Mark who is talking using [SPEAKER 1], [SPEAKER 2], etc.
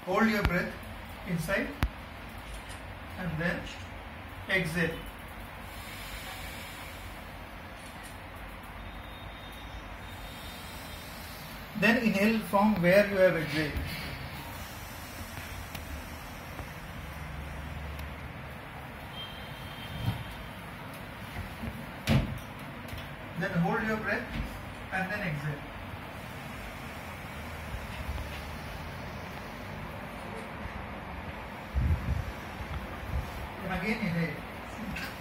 [SPEAKER 1] Hold your breath inside and then exhale. Then inhale from where you have exhaled. Then hold your breath and then exhale. And again inhale.